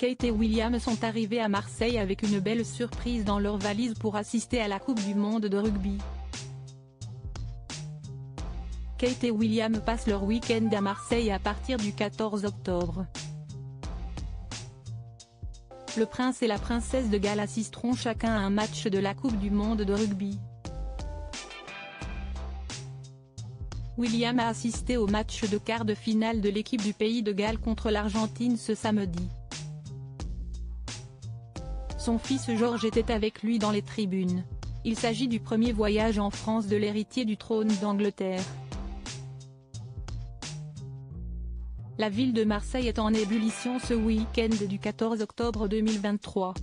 Kate et William sont arrivés à Marseille avec une belle surprise dans leur valise pour assister à la Coupe du Monde de rugby. Kate et William passent leur week-end à Marseille à partir du 14 octobre. Le prince et la princesse de Galles assisteront chacun à un match de la Coupe du Monde de rugby. William a assisté au match de quart de finale de l'équipe du pays de Galles contre l'Argentine ce samedi. Son fils Georges était avec lui dans les tribunes. Il s'agit du premier voyage en France de l'héritier du trône d'Angleterre. La ville de Marseille est en ébullition ce week-end du 14 octobre 2023.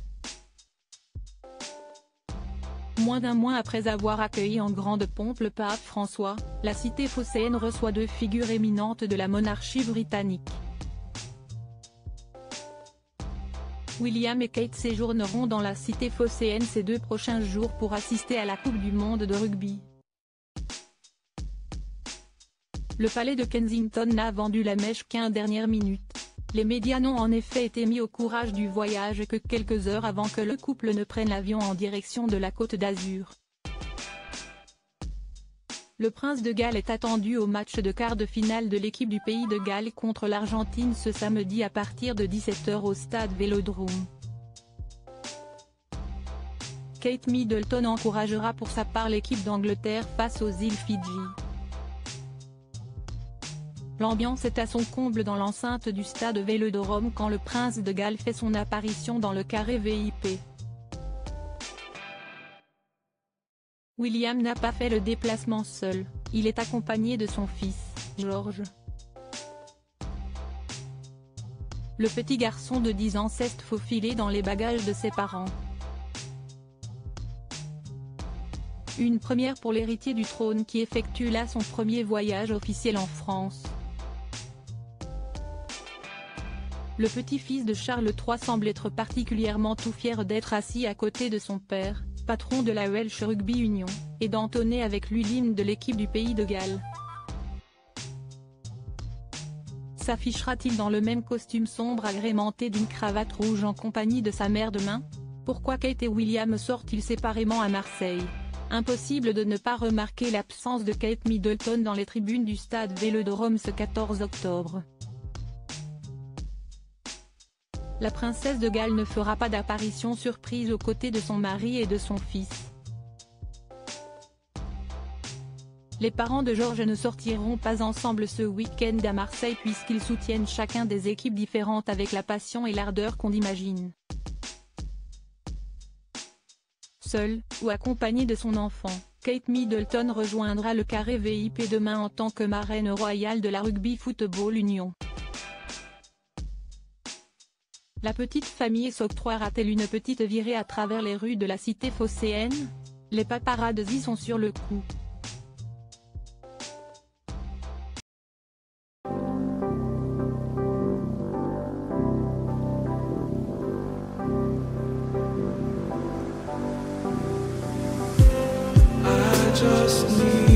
Moins d'un mois après avoir accueilli en grande pompe le pape François, la cité phocéenne reçoit deux figures éminentes de la monarchie britannique. William et Kate séjourneront dans la cité phocéenne ces 2 prochains jours pour assister à la Coupe du Monde de rugby. Le palais de Kensington n'a vendu la mèche qu'en dernière minute. Les médias n'ont en effet été mis au courage du voyage que quelques heures avant que le couple ne prenne l'avion en direction de la Côte d'Azur. Le prince de Galles est attendu au match de quart de finale de l'équipe du pays de Galles contre l'Argentine ce samedi à partir de 17 h au stade Vélodrome. Kate Middleton encouragera pour sa part l'équipe d'Angleterre face aux îles Fidji. L'ambiance est à son comble dans l'enceinte du stade Vélodrome quand le prince de Galles fait son apparition dans le carré VIP. William n'a pas fait le déplacement seul, il est accompagné de son fils, Georges. Le petit garçon de 10 ans s'est faufilé dans les bagages de ses parents. Une première pour l'héritier du trône qui effectue là son premier voyage officiel en France. Le petit-fils de Charles III semble être particulièrement tout fier d'être assis à côté de son père, patron de la Welsh Rugby Union, et d'entonner avec lui l'hymne de l'équipe du pays de Galles. S'affichera-t-il dans le même costume sombre agrémenté d'une cravate rouge en compagnie de sa mère demain? Pourquoi Kate et William sortent-ils séparément à Marseille? Impossible de ne pas remarquer l'absence de Kate Middleton dans les tribunes du stade Vélodrome ce 14 octobre. La princesse de Galles ne fera pas d'apparition surprise aux côtés de son mari et de son fils. Les parents de Georges ne sortiront pas ensemble ce week-end à Marseille puisqu'ils soutiennent chacun des équipes différentes avec la passion et l'ardeur qu'on imagine. Seule, ou accompagnée de son enfant, Kate Middleton rejoindra le carré VIP demain en tant que marraine royale de la Rugby Football Union. La petite famille s'octroiera-t-elle une petite virée à travers les rues de la cité phocéenne? Les paparazzi sont sur le coup. I just need